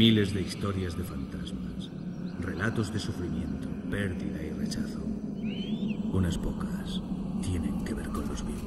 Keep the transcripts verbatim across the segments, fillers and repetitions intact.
Miles de historias de fantasmas, relatos de sufrimiento, pérdida y rechazo. Unas pocas tienen que ver con los vivos.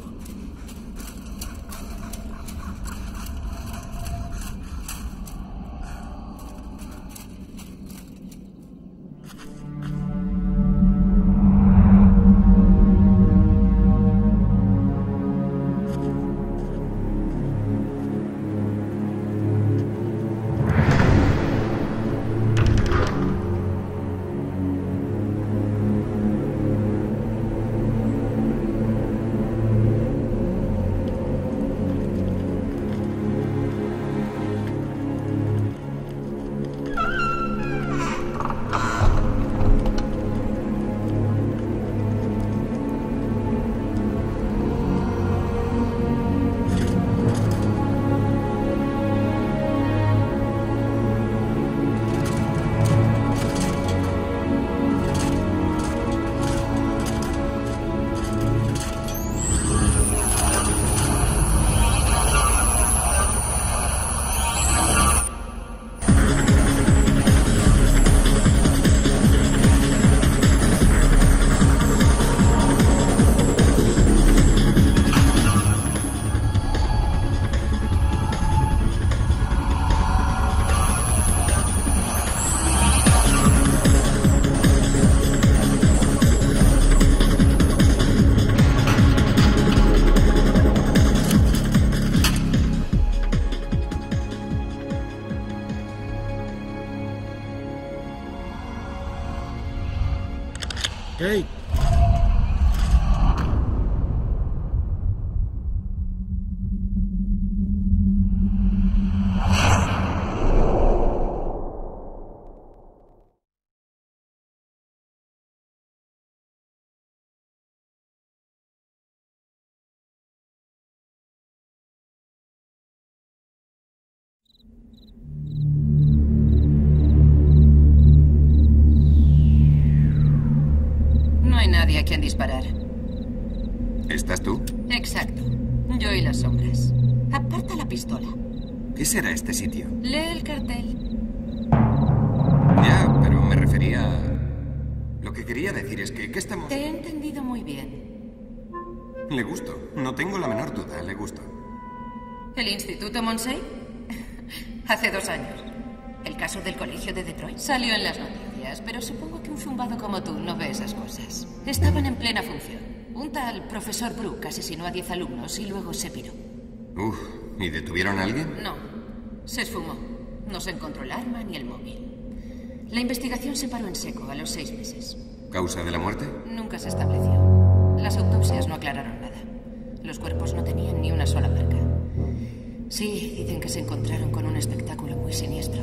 Kate. No hay nadie a quien disparar. ¿Estás tú? Exacto. Yo y las sombras. Aparta la pistola. ¿Qué será este sitio? Lee el cartel. Ya, pero me refería... Lo que quería decir es que... ¿Qué estamos...? Te he entendido muy bien. Le gusto. No tengo la menor duda. Le gusto. ¿El Instituto Monsey? Hace dos años. El caso del colegio de Detroit salió en las noticias, pero supongo que un zumbado como tú no ve esas cosas. Estaban en plena función. Un tal profesor Brooke asesinó a diez alumnos y luego se piró. Uf, ¿y detuvieron a alguien? No, se esfumó. No se encontró el arma ni el móvil. La investigación se paró en seco a los seis meses. ¿Causa de la muerte? Nunca se estableció. Las autopsias no aclararon nada. Los cuerpos no tenían ni una sola marca. Sí, dicen que se encontraron con un espectáculo muy siniestro.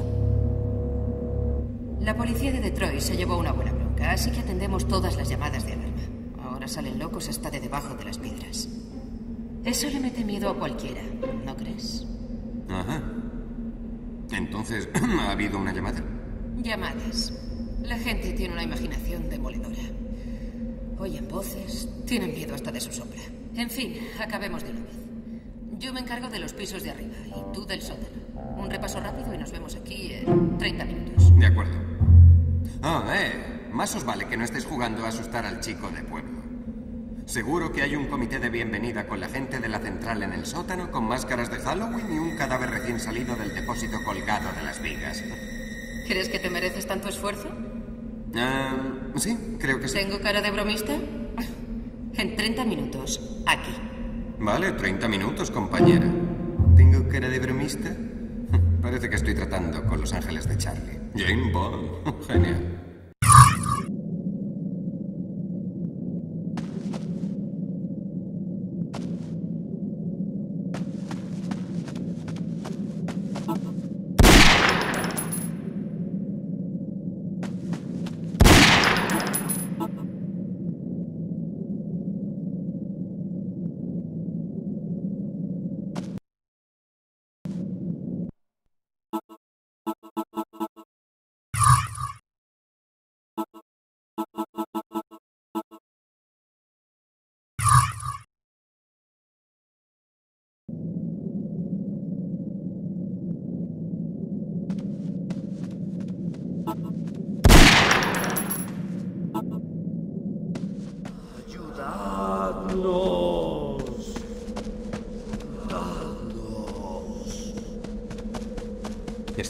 La policía de Detroit se llevó una buena bronca, así que atendemos todas las llamadas de alarma. Ahora salen locos hasta de debajo de las piedras. Eso le mete miedo a cualquiera, ¿no crees? Ajá. Entonces, ¿ha habido una llamada? Llamadas. La gente tiene una imaginación demoledora. Oyen voces, tienen miedo hasta de su sombra. En fin, acabemos de una vez. Yo me encargo de los pisos de arriba y tú del sótano. Un repaso rápido y nos vemos aquí en treinta minutos. De acuerdo. Ah, eh. Más os vale que no estés jugando a asustar al chico de pueblo. Seguro que hay un comité de bienvenida con la gente de la central en el sótano, con máscaras de Halloween y un cadáver recién salido del depósito colgado de las vigas. ¿Crees que te mereces tanto esfuerzo? Uh, sí, creo que sí. ¿Tengo cara de bromista? En treinta minutos, aquí. Vale, treinta minutos, compañera. ¿Tengo cara de bromista? Parece que estoy tratando con los ángeles de Charlie. Jane Bond. Genial.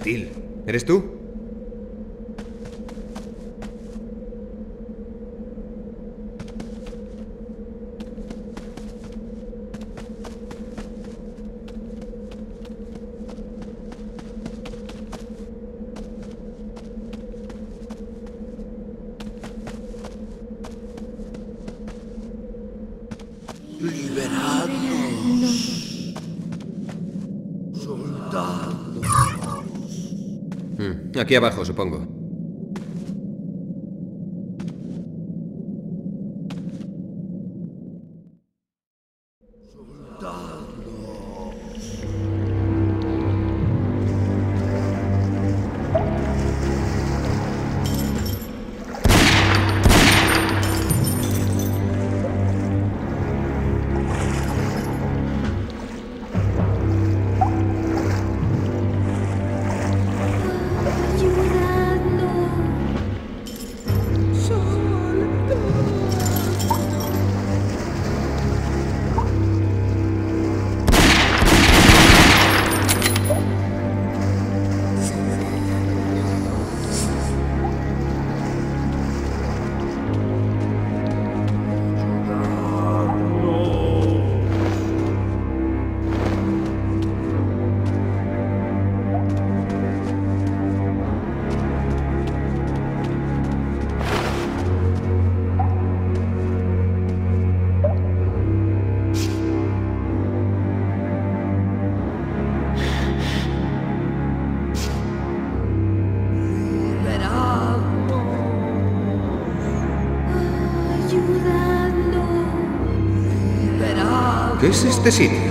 Steel, ¿eres tú? Aquí abajo, supongo. ¿Qué es este sitio?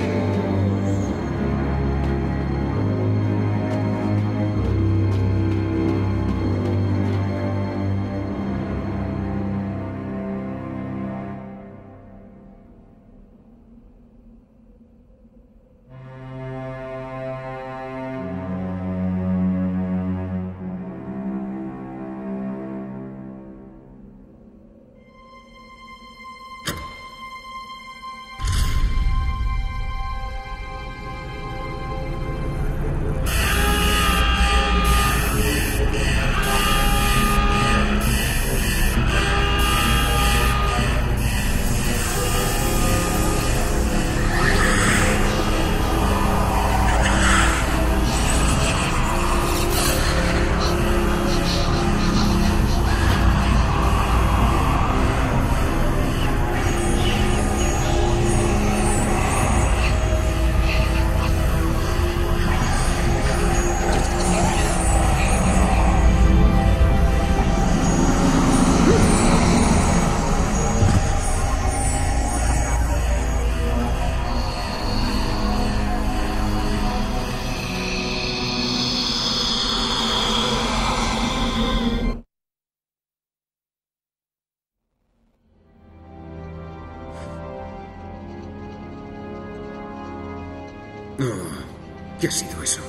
¿Qué ha sido eso?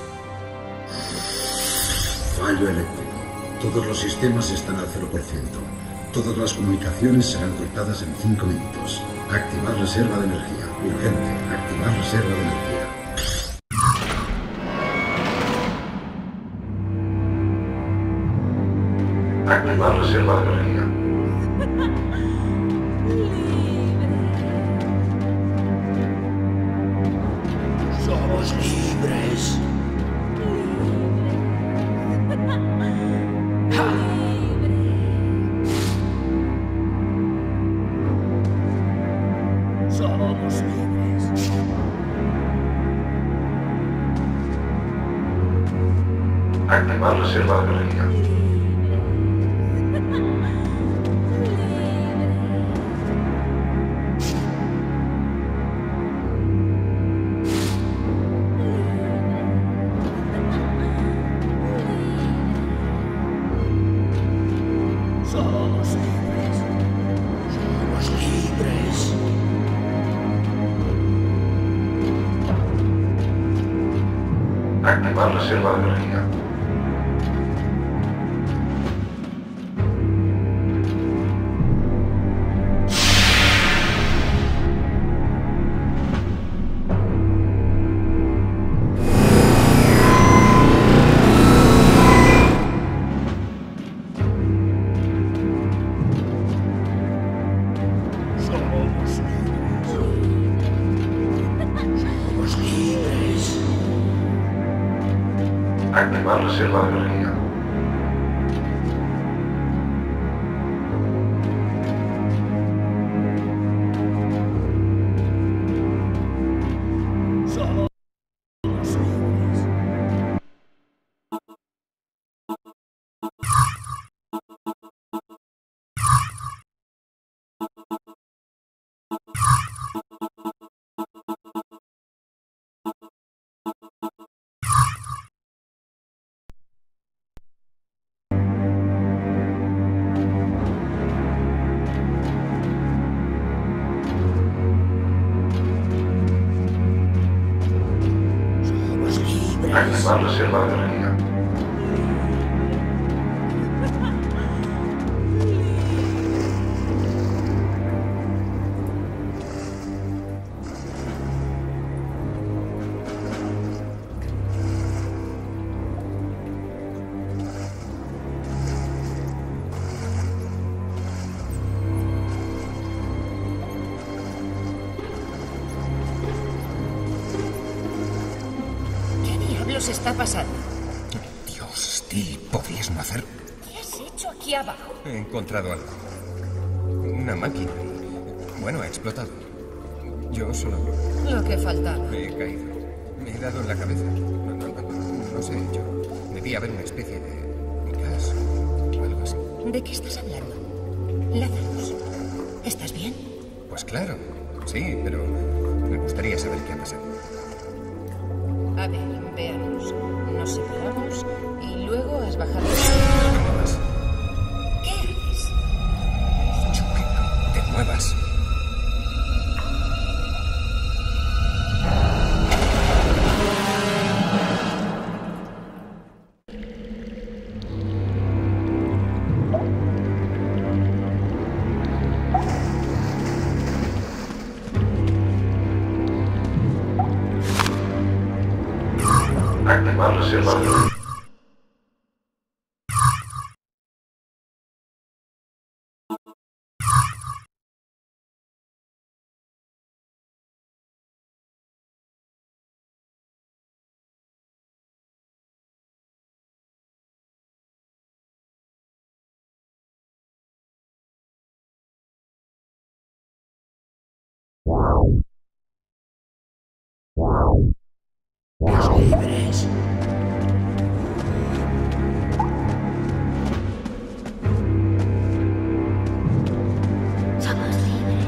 Fallo eléctrico. Todos los sistemas están al cero por ciento. Todas las comunicaciones serán cortadas en cinco minutos. Activar reserva de energía. Urgente. Activar reserva de energía. Activar reserva de energía. Somos libres. Somos libres. Activar reserva de energía. Somos libres. Somos libres. Activar reserva de energía. Activar reserva de energía. Activar reserva de energía. ¿Qué está pasando? Dios, Steve, podrías no hacer... ¿Qué has hecho aquí abajo? He encontrado algo. Una máquina. Bueno, ha explotado. Yo solo... Lo que faltaba. Me he caído. Me he dado en la cabeza. No, no, no, no sé, yo... Debía haber una especie de... gas o algo así. ¿De qué estás hablando? Lazarus, ¿estás bien? Pues claro, sí, pero me gustaría saber qué ha pasado. A ver, veamos. Nos separamos y luego has bajado... No te muevas. ¿Qué haces? Yo que no te muevas. Activar reserva de energía. Los libres. Somos libres.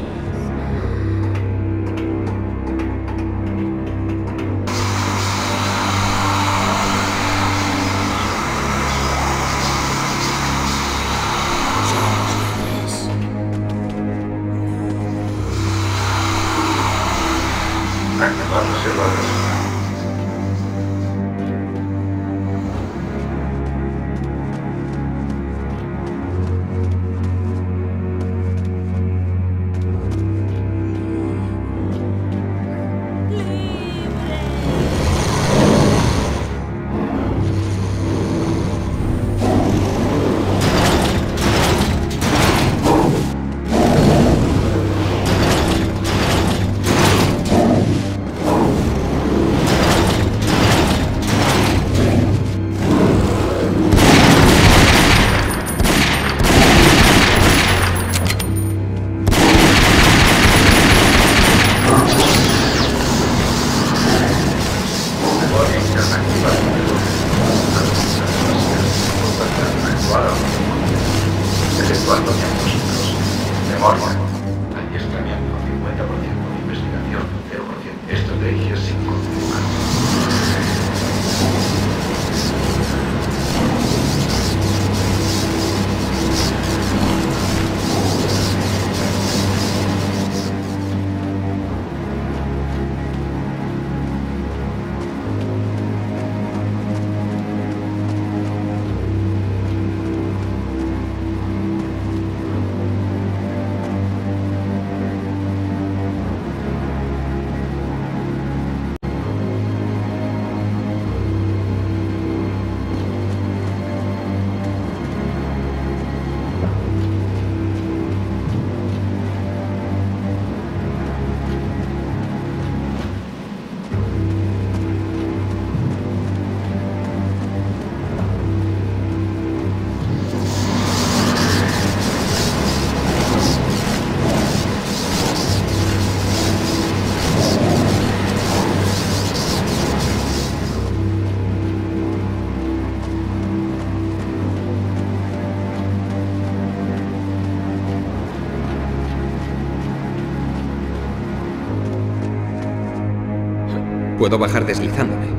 Activar reserva de energía. Efectuando diagnósticos. Memoria. Adiestramiento cincuenta por ciento. Investigación cero por ciento. Estrategias sin confirmar. Puedo bajar deslizándome.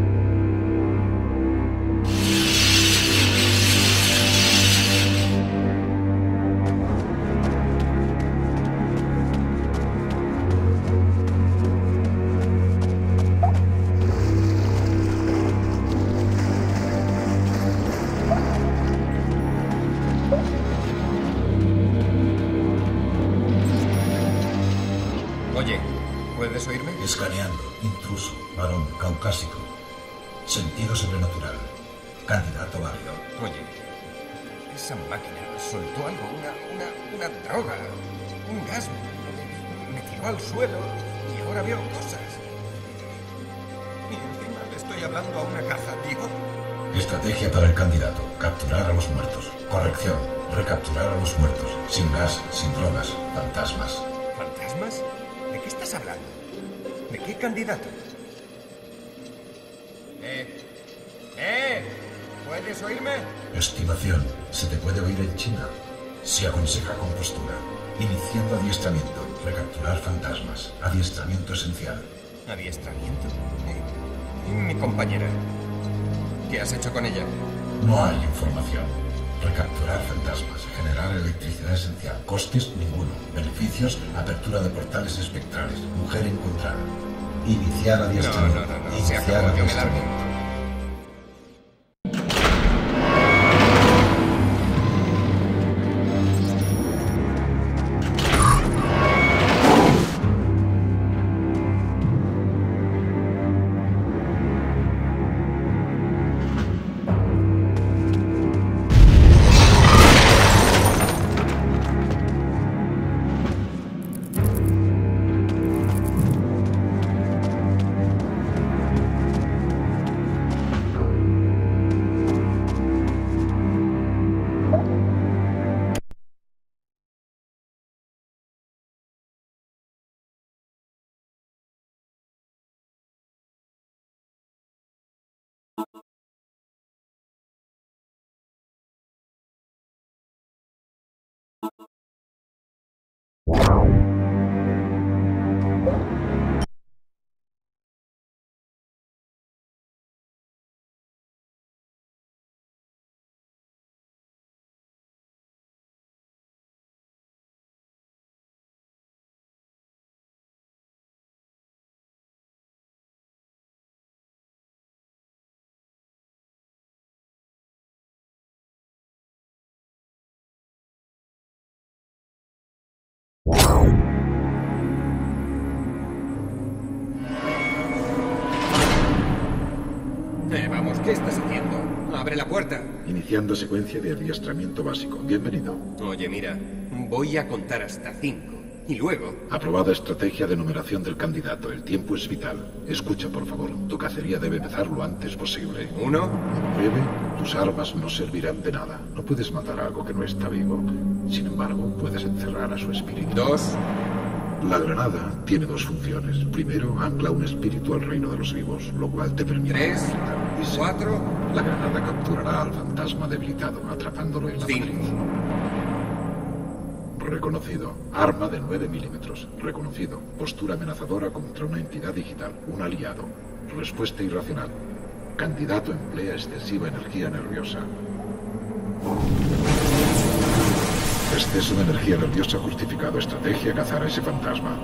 Oye, ¿puedes oírme? Escaneando. Intruso. Varón. Caucásico. Sentido sobrenatural. Candidato válido. Oye, esa máquina soltó algo, una, una, una droga, un gas. Me tiró al suelo y ahora veo cosas. Y encima le estoy hablando a una caja, tío. Estrategia para el candidato. Capturar a los muertos. Corrección. Recapturar a los muertos. Sin gas, sin drogas. Fantasmas. ¿Fantasmas? ¿De qué estás hablando? ¿De qué candidato? ¡Eh! ¡Eh! ¿Puedes oírme? Estimación. Se te puede oír en China. Se aconseja con postura. Iniciando adiestramiento. Recapturar fantasmas. Adiestramiento esencial. ¿Adiestramiento? ¿Y mi compañera? ¿Qué has hecho con ella? No hay información. Recapturar fantasmas. Generar electricidad esencial. Costes ninguno. Beneficios. Apertura de portales espectrales. Mujer encontrada. Iniciar No, adiestramiento. no, no, no. Se Iniciar acabó, yo me largo. adiestramiento. Eh, vamos, ¿qué estás haciendo? Abre la puerta. Iniciando secuencia de adiestramiento básico. Bienvenido. Oye, mira, voy a contar hasta cinco. Y luego... Aprobada estrategia de numeración del candidato. El tiempo es vital. Escucha, por favor. Tu cacería debe empezar lo antes posible. Uno. En breve, tus armas no servirán de nada. No puedes matar a algo que no está vivo. Sin embargo, puedes encerrar a su espíritu. Dos. La granada tiene dos funciones. Primero, ancla un espíritu al reino de los vivos, lo cual te permite... Tres. Y sí, Cuatro. la granada capturará al fantasma debilitado, atrapándolo en la Cinco. matriz. Reconocido. Arma de nueve milímetros. Reconocido. Postura amenazadora contra una entidad digital. Un aliado. Respuesta irracional. Candidato emplea excesiva energía nerviosa. Exceso de energía nerviosa justificado. Estrategia cazar a ese fantasma.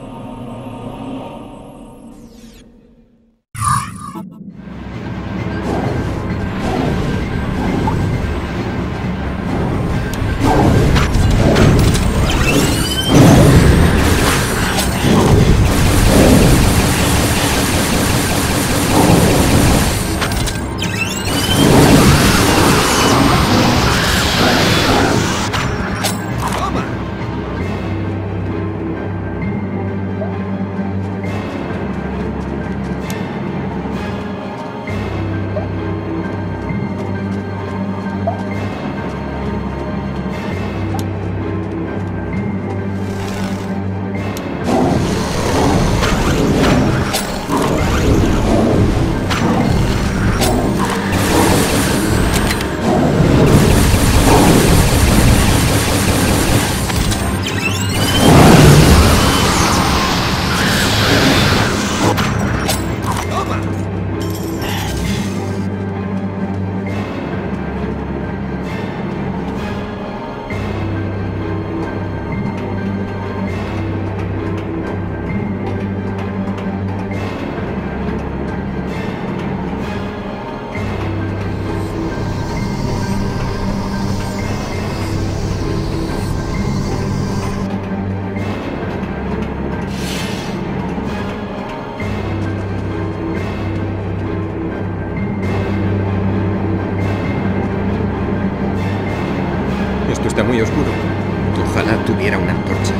Esto está muy oscuro. Ojalá tuviera una antorcha.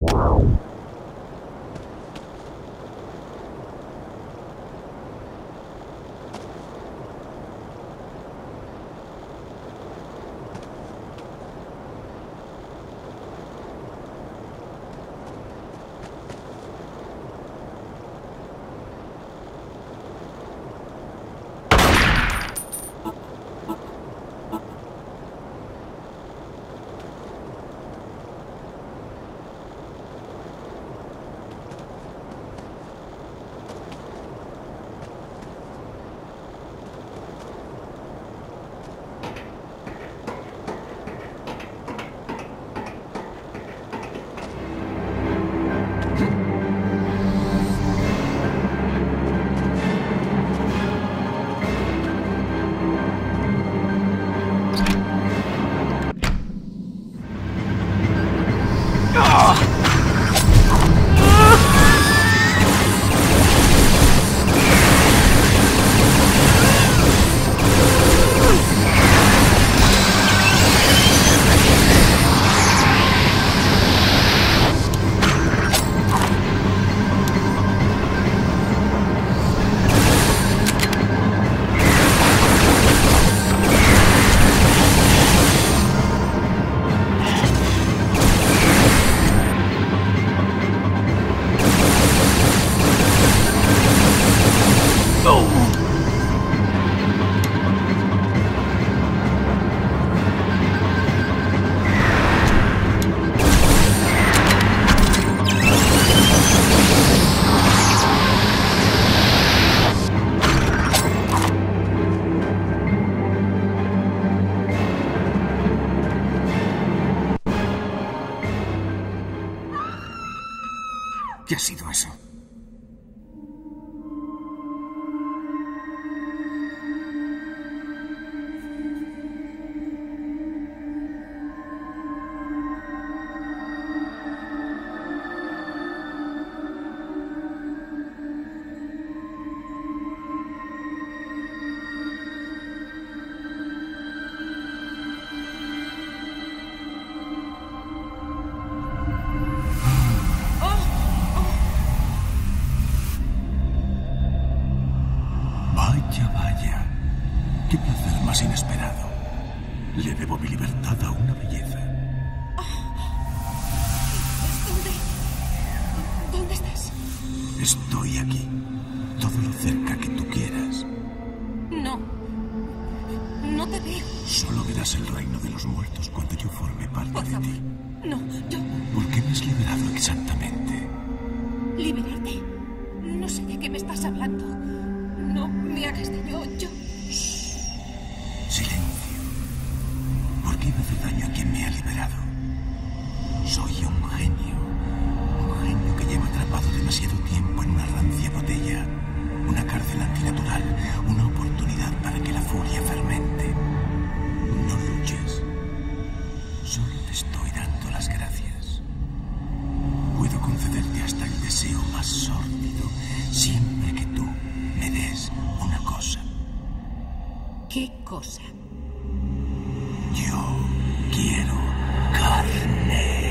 ¿Qué ha sido eso? Vaya, vaya. Qué placer más inesperado. Le debo mi libertad a una belleza. ¿Dónde? ¿Dónde estás? Estoy aquí. Todo lo cerca que tú quieras. No. No te veo. Solo verás el reino de los muertos cuando yo forme parte Por de favor. ti. No, yo... ¿Por qué me has liberado exactamente? ¿Liberarte? No sé de qué me estás hablando. No me hagas daño. Yo... Silencio. ¿Por qué me hace daño a quien me ha liberado? Soy un genio. Un genio que lleva atrapado demasiado tiempo en una rancia botella. Una cárcel antinatural. Una oportunidad para que la furia fermente. No luches. Solo te estoy dando las gracias. Puedo concederte hasta el deseo más sórdido siempre que tú me des una cosa. ¿Qué cosa? Yo quiero carne.